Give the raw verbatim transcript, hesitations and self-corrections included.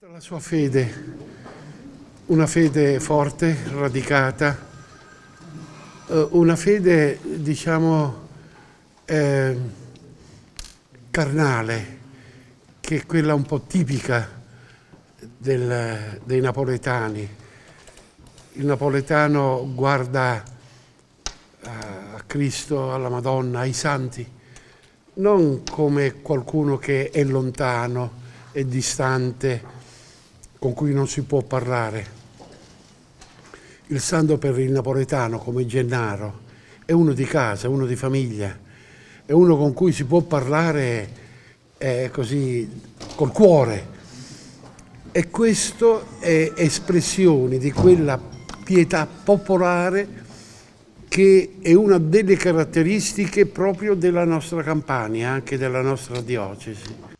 La sua fede, una fede forte, radicata, una fede, diciamo, eh, carnale, che è quella un po' tipica del, dei napoletani. Il napoletano guarda a Cristo, alla Madonna, ai santi, non come qualcuno che è lontano, è distante, con cui non si può parlare. Il santo per il napoletano, come Gennaro, è uno di casa, uno di famiglia, è uno con cui si può parlare eh, così, col cuore. E questo è espressione di quella pietà popolare che è una delle caratteristiche proprio della nostra Campania, anche della nostra diocesi.